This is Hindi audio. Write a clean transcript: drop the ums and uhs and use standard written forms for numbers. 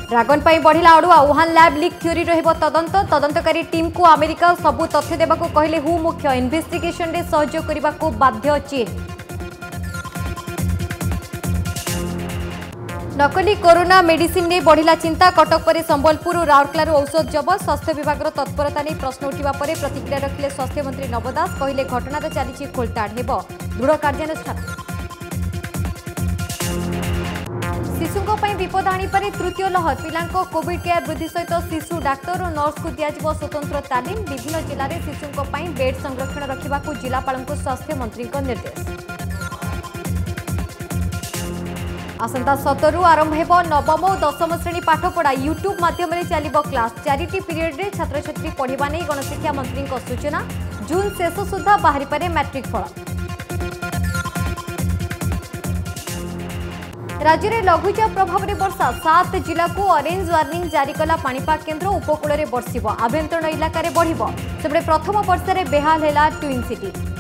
ड्रागन पर बढ़ला अड़ुआ वुहान लैब लीक थ्योरी रहिबो तदंतकारी टीम को अमेरिका सबु तथ्य देबाको कहले हु मुख्य इन्वेस्टिगेशन रे सहयोग करबाको बाध्य चीन। नकली कोरोना मेडिसिन ने बढ़ला चिंता कटक पर संबलपुर और राउरकेला औषध जबत स्वास्थ्य विभाग तत्परता नहीं प्रश्न उठा पर प्रतिक्रिया रखिले स्वास्थ्य मंत्री नव दास कहले घटनार चली खोलताड़ हेब दृढ़ कार्यानुष्ठान। शिशुओं विपद आनीपारे तृतीय लहर पिलांको कोविड केयर वृद्धि सहित शिशु डाक्तर और नर्स को दिज्व स्वतंत्र तालीम विभिन्न जिले में शिशुओं बेड संरक्षण रखा जिलापाल को स्वास्थ्य मंत्री निर्देश। आसंता 17 आरंभ हेबो नवम और दशम श्रेणी पाठपढ़ा यूट्यूब माध्यम चलिबो क्लास 4टी पीरियड रे छात्र छात्री पढ़िबा नै गणशिक्षा मंत्री सूचना जून शेष सुधा बाहरी पारे मैट्रिक फल। राज्य में लघुचाप प्रभाव में वर्षा 7 जिला को ऑरेंज वार्निंग जारी कला पाणीपाग केन्द्र उपकूल में बर्षिब आभ्यंतरण इलाका बढ़ सेपटे प्रथम वर्षा बेहाल है ट्विन सिटी।